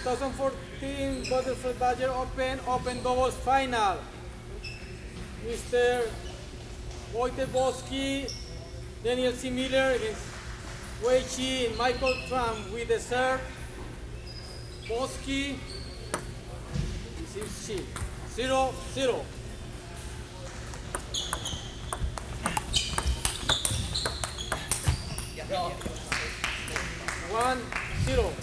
2014 Butterfly Badger Open Doubles Final. Mr. Wojtek, Daniel C. Miller against Wei Chi and Michael Trump with the serve. Boski, this is Chi. 0-0. One, 0.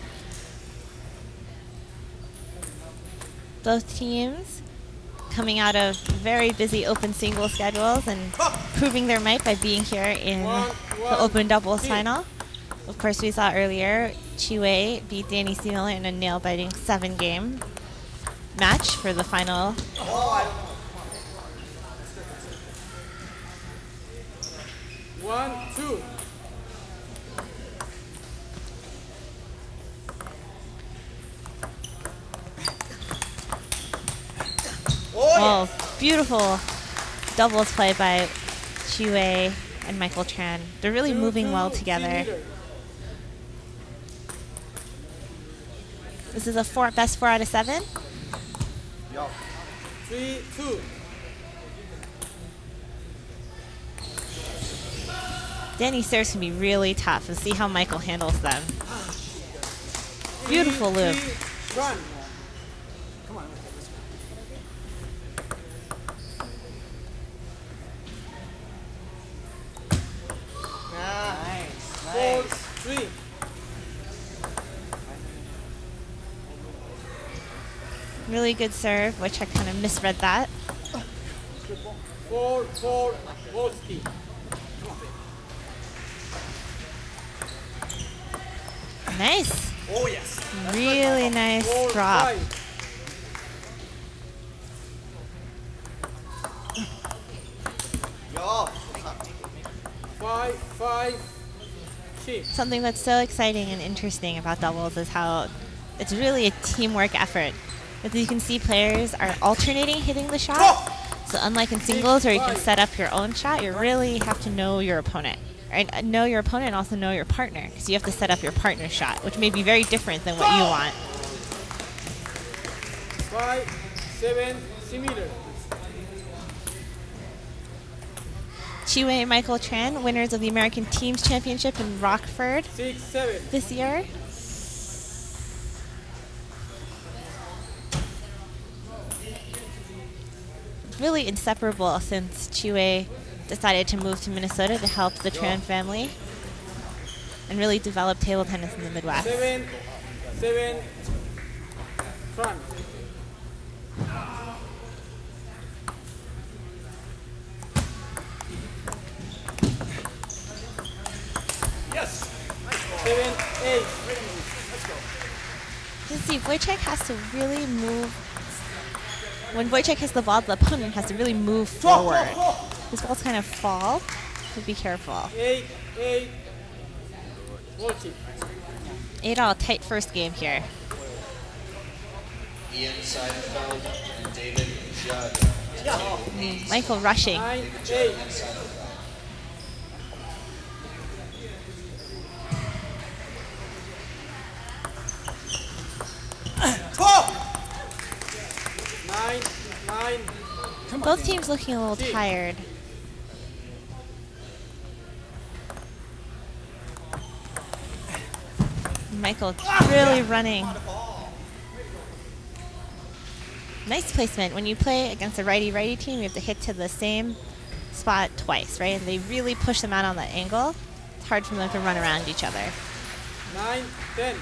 Both teams coming out of very busy open single schedules and proving their might by being here in the open doubles final. Of course, we saw earlier Chi Wei beat Danny C. Miller in a nail-biting 7-game match for the final. 1-2. Oh, beautiful doubles play by Chi Wei and Michael Tran. They're really moving well together. This is a best 4 out of 7. 3-2. Danny's serves can be really tough, and see how Michael handles them. Beautiful loop. Run. Nice. 4-3. Really good serve, which I kind of misread that. 4-4. Boski. Nice. Oh, yes. Really nice drop. 5-5. Something that's so exciting and interesting about doubles is how it's really a teamwork effort. As you can see, players are alternating hitting the shot. So unlike in singles where you can set up your own shot, you really have to know your opponent. And know your opponent and also know your partner, because you have to set up your partner's shot, which may be very different than what you want. 5-7, similar. Chi Wei and Michael Tran, winners of the American Teams Championship in Rockford 6-7. this year. Really inseparable since Chi Wei decided to move to Minnesota to help the Tran family and really develop table tennis in the Midwest. 7-7. Front. Yes. 7-8. Let's go. You see, Wojciech has to really move. When Wojciech hits the ball, the opponent has to really move forward. His balls kind of fall, so be careful. 8-8. Wojciech. 8-all, tight first game here. Ian Seinfeld and David Judd. Michael rushing. 9-8. Both teams looking a little tired. Michael really running. Nice placement. When you play against a righty-righty team, you have to hit to the same spot twice, right? And they really push them out on that angle. It's hard for them to run around each other. 9-10.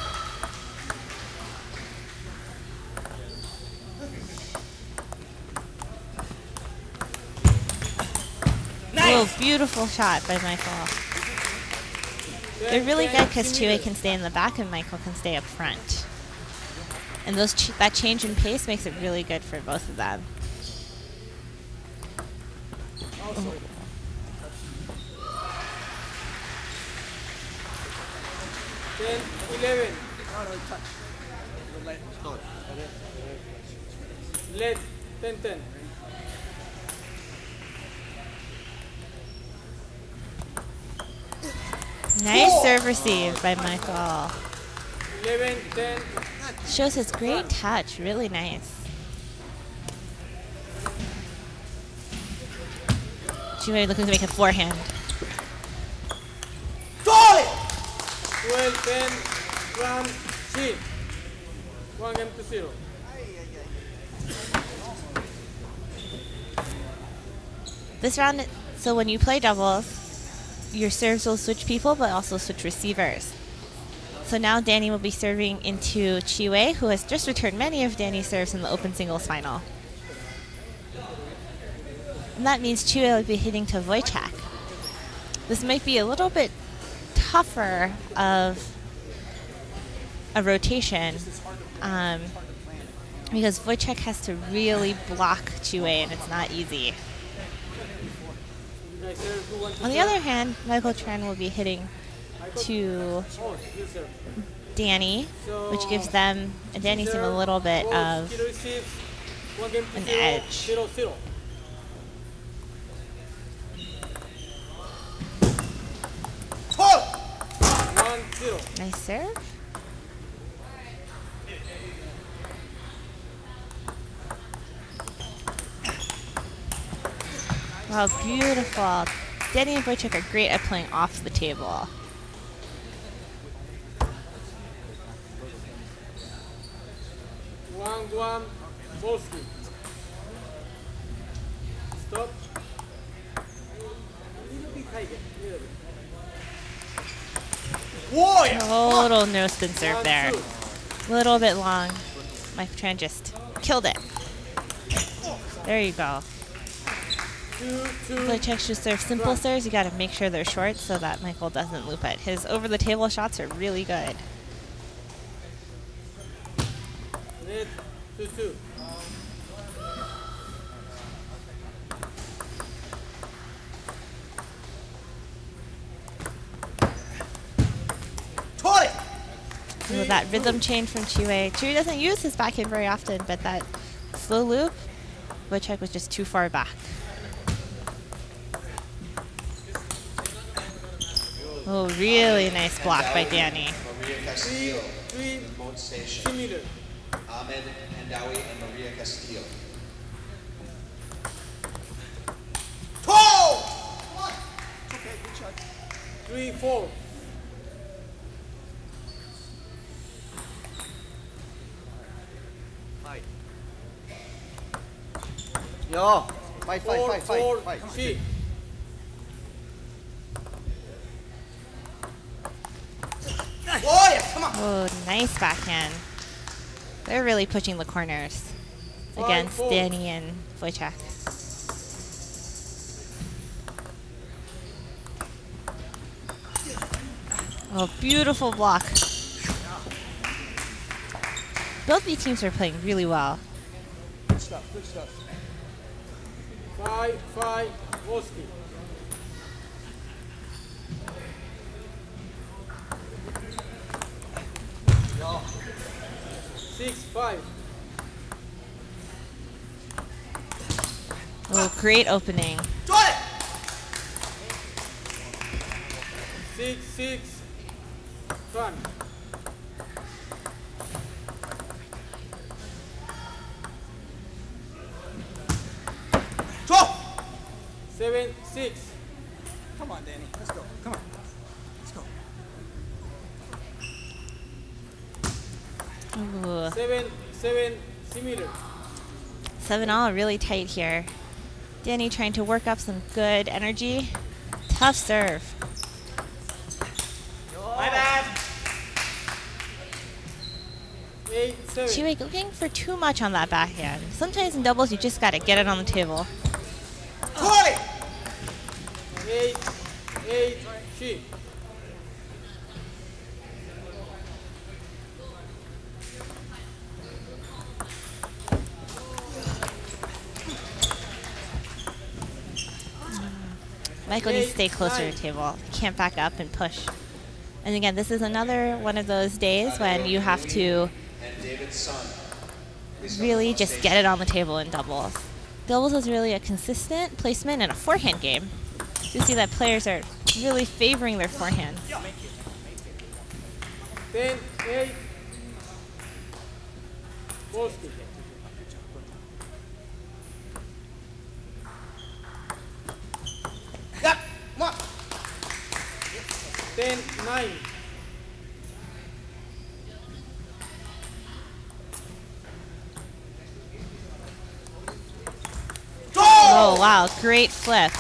Oh, beautiful shot by Michael. They're really good because Chi Wei can stay in the back and Michael can stay up front. And that change in pace makes it really good for both of them. Oh. 10-11. Let 10-10. Nice serve receive by Michael. 11-10. Shows his great touch, really nice. Chiwe looking to make a forehand. 12-10. Round Chi. 1-0. This round, so when you play doubles, your serves will switch people, but also switch receivers. So now Danny will be serving into Chiwe, who has just returned many of Danny's serves in the open singles final. And that means Chiwe will be hitting to Wojciech. This might be a little bit tougher of a rotation because Wojciech has to really block Chiwe, and it's not easy. On the other hand, Michael Tran will be hitting to Danny, which gives them and Danny's team a little bit of an edge. Nice serve. Wow, beautiful. Danny and Wojciech are great at playing off the table. One, Volsky. Stop. A little bit higher. Total no spin serve there. A little bit long. Mike Tran just killed it. There you go. Wojciech should serve simple serves. You got to make sure they're short so that Michael doesn't loop it. His over-the-table shots are really good. Net 2-2. So that rhythm change from Chiwe. Chiwe doesn't use his backhand very often, but that slow loop, Wojciech was just too far back. Oh, really nice block by Danny. Maria Castillo, remote station. Ahmed Hendawi and Maria Castillo. 3-4. Yo, fight. 4-4. Oh, nice backhand. They're really pushing the corners against Danny and Wojciech. Oh, beautiful block. Both these teams are playing really well. Good stuff. 5-5, Volsky. Yo. 6-5. Oh, great opening. 6-6. Fun. 7-6. Come on, Danny. Let's go. Come on. Let's go. Ooh. 7-7. Similar. 7-all, really tight here. Danny trying to work up some good energy. Tough serve. My bad. 8-7. Chiwe looking for too much on that backhand. Sometimes in doubles, you just got to get it on the table. 8-8. Chi. Michael needs to stay closer to the table. He can't back up and push. And again, this is another one of those days when you have to really just get it on the table in doubles. Doubles is really a consistent placement and a forehand game. You see that players are really favoring their forehand. 10-8. Volsky. Yeah, come on. 10-9. Oh, wow. Great flip.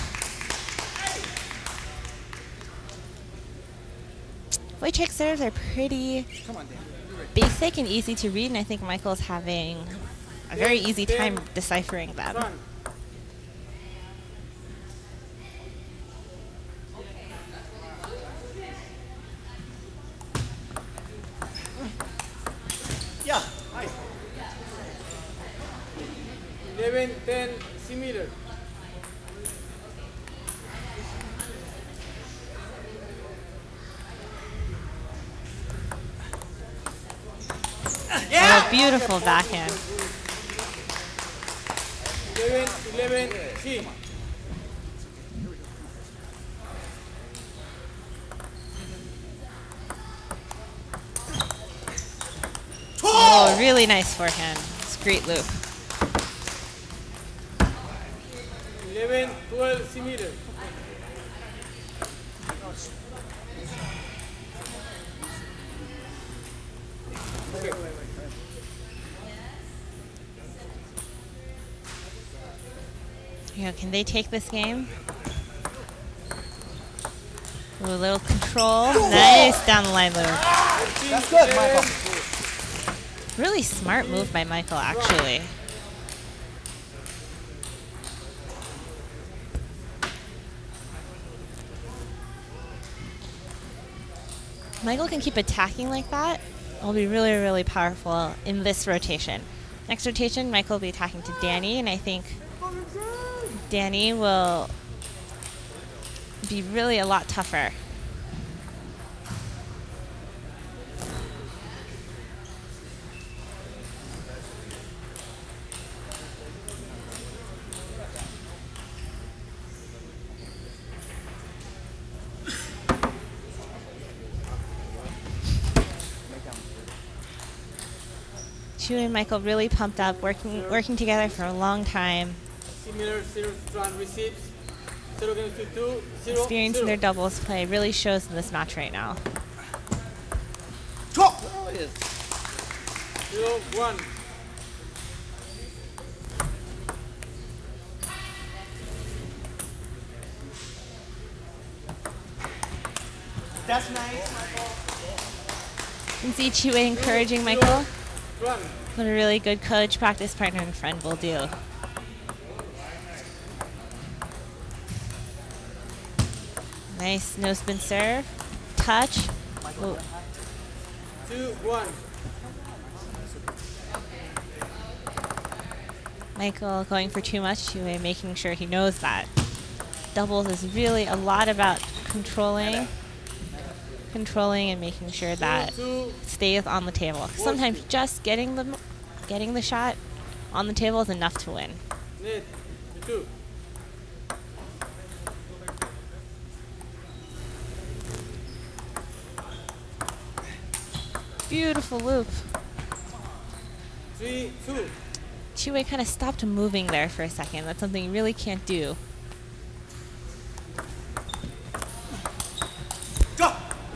Wojciech serves are pretty Come on, Danny. basic and easy to read, and I think Michael's having a very easy time deciphering them. Run. Yeah, nice. 11-10 similar. Oh, beautiful backhand. 11-11 C. Oh, really nice forehand. It's a great loop. 11-12 similar. Can they take this game? Ooh, a little control. Nice down the line move. That's good, Michael. Really smart move by Michael, actually. Michael can keep attacking like that. It'll be really, really powerful in this rotation. Next rotation, Michael will be attacking to Danny, and I think Danny will be really a lot tougher. Chu and Michael really pumped up, working together for a long time. Similar 0 strand receives. 0 games to 2. 0. Experience in 0. their doubles play really shows in this match right now. 0-1. That's nice, Michael. You can see Chu encouraging Michael. Run. What a really good coach, practice partner, and friend will do. Nice no spin serve. Touch. Ooh. 2-1. Michael going for too much, Chu making sure he knows that. Doubles is really a lot about controlling and making sure that stays on the table. Sometimes just getting the shot on the table is enough to win. Net. 2. Beautiful loop. 3-2. Chu kind of stopped moving there for a second. That's something you really can't do. Go!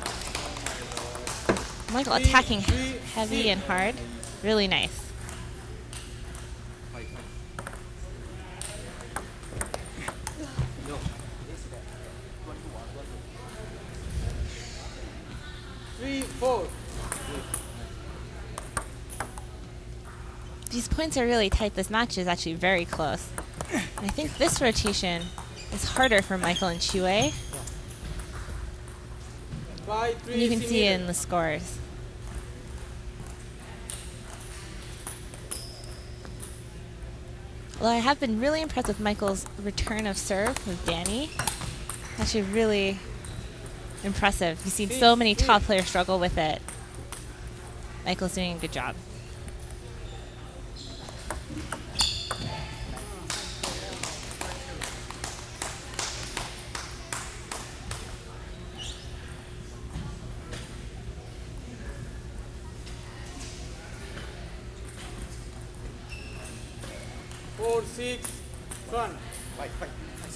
Michael attacking heavy and hard. Really nice. These points are really tight. This match is actually very close. And I think this rotation is harder for Michael and Chu. And you can see it in the scores. Well, I have been really impressed with Michael's return of serve with Danny. Actually really impressive. You've seen so many top players struggle with it. Michael's doing a good job. 4-6, Tran. Fight, fight.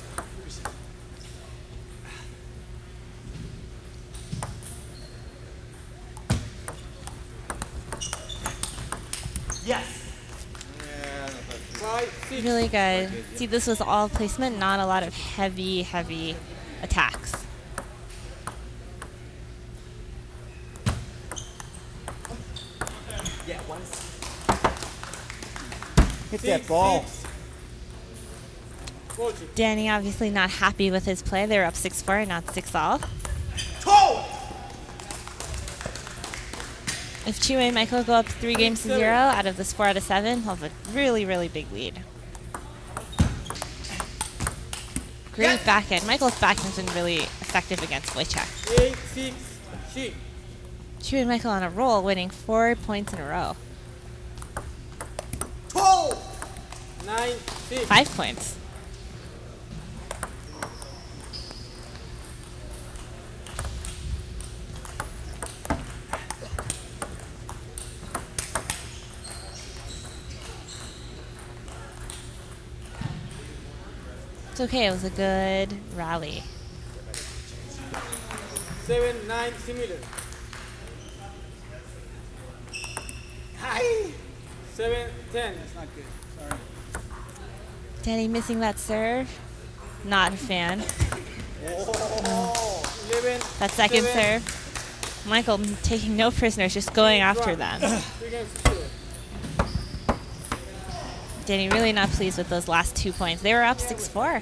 Yes. Yeah, 5-6. Really good. See, this was all placement, not a lot of heavy, heavy attacks. Yeah, one. Hit that ball. Danny obviously not happy with his play. They were up 6-4, not 6-all. If Chi Wei and Michael go up 3 games to 0 out of this 4 out of 7, he'll have a really, really big lead. Great backhand. Michael's backhand's been really effective against Wojciech. 8-6, Chi. Chi Wei and Michael on a roll, winning 4 points in a row. 9-6. 5 points. It's okay, it was a good rally. 7-9, similar. Hi. 7-10. That's not good. Sorry. Danny missing that serve. Not a fan. 11. That second 7. serve. Michael taking no prisoners, just going after them. 3 games to 0. Danny really not pleased with those last 2 points. They were up 6-4.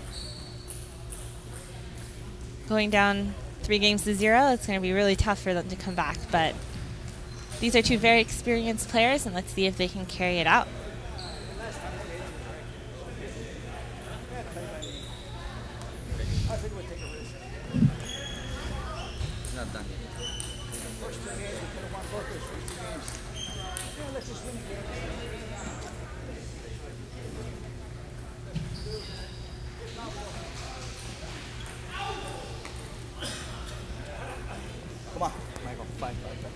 Going down 3 games to 0, it's going to be really tough for them to come back. But these are 2 very experienced players, and let's see if they can carry it out. I think we'll take a risk. Not done yet. First 2 games, we could have won both those first 2 games. Yeah, let's just win the game. Come on, Michael. Fight.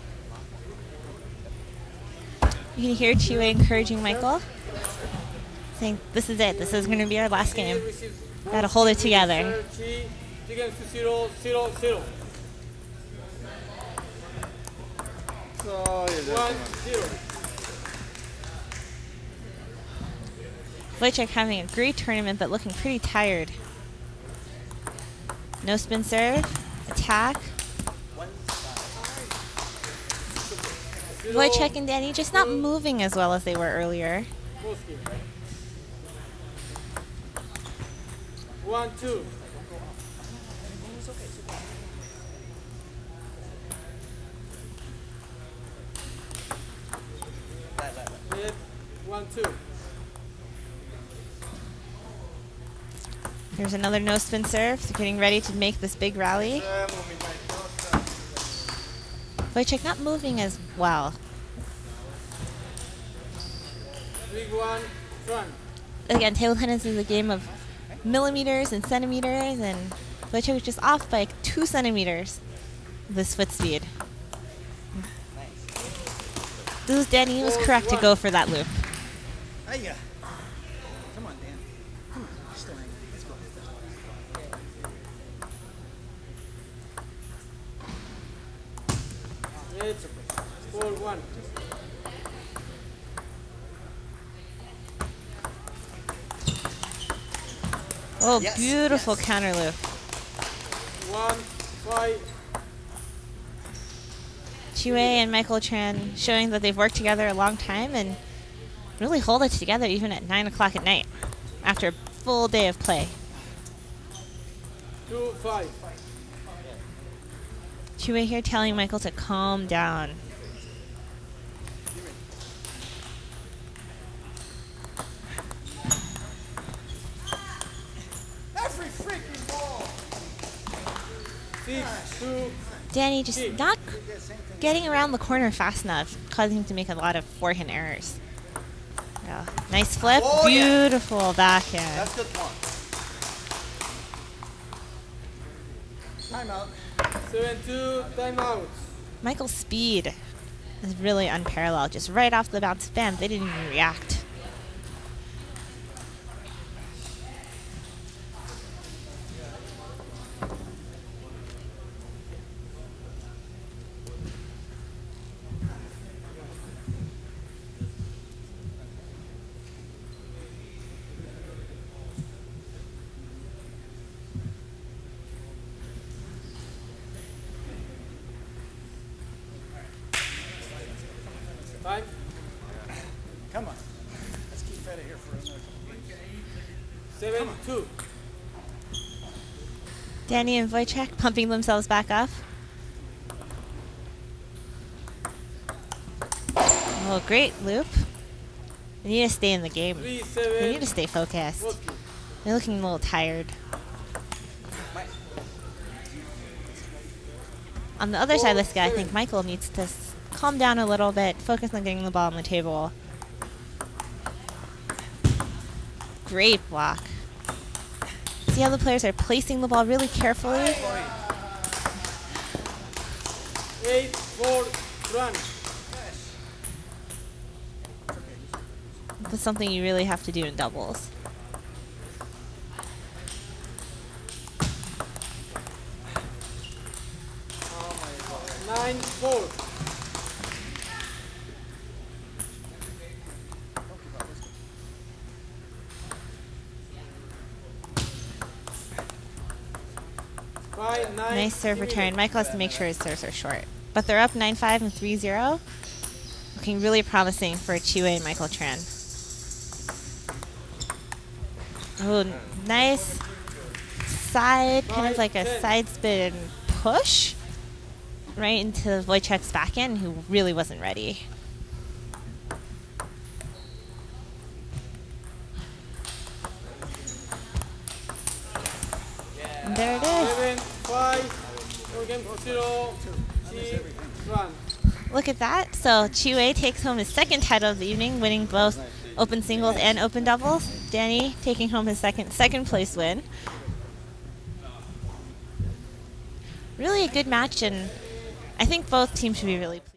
You can hear Chi Wei encouraging Michael, saying, "This is it. This is going to be our last game. Got to hold it together." 3 games to 0, 0-0. 1-0. Wojciech having a great tournament, but looking pretty tired. No spin serve, attack. Wojciech and Danny just not moving as well as they were earlier. 1-2. Hit 1-2. Here's another no spin serve. So getting ready to make this big rally. Wojciech not moving as well. 3-1, Tran. Again, table tennis is a game of millimeters and centimeters, and Wojciech was just off by like 2 centimeters with his foot speed. This is Danny. He was correct to go for that loop. Hiya. Come on, Dan. Come on. You're still hanging. Let's go. It's 4-1. Oh, Yes, beautiful yes. counter loop. 1-5. Chi Wei and Michael Tran showing that they've worked together a long time and really hold it together even at 9 o'clock at night after a full day of play. 2-5. Chi Wei here telling Michael to calm down. Every freaking ball. 6-2. Danny just not getting around the corner fast enough, causing him to make a lot of forehand errors. Yeah. Nice flip, Oh, yeah. beautiful backhand. That's good one. Timeout. 7-2, timeout. Michael's speed is really unparalleled. Just right off the bounce, bam, they didn't even react. Time. Come on. Let's keep Feta here for another couple. 7-2. Danny and Wojciech pumping themselves back up. Oh, great loop. They need to stay in the game. 3-7. They need to stay focused. Wolski. They're looking a little tired. On the other side of the scale, I think Michael needs to calm down a little bit, focus on getting the ball on the table. Great block. See how the players are placing the ball really carefully? 8-4 run. That's something you really have to do in doubles. Oh 9-4. Nice serve return. Michael has to make sure his serves are short. But they're up 9-5 and 3-0. Looking really promising for Chiwei and Michael Tran. Oh, nice side, kind of like a side spin push right into Wojciech's backhand, who really wasn't ready. And there it is. 7-5. Game 0. Run. Look at that. So Chiwei takes home his second title of the evening, winning both open singles and open doubles. Danny taking home his second place win. Really a good match, and I think both teams should be really pleased.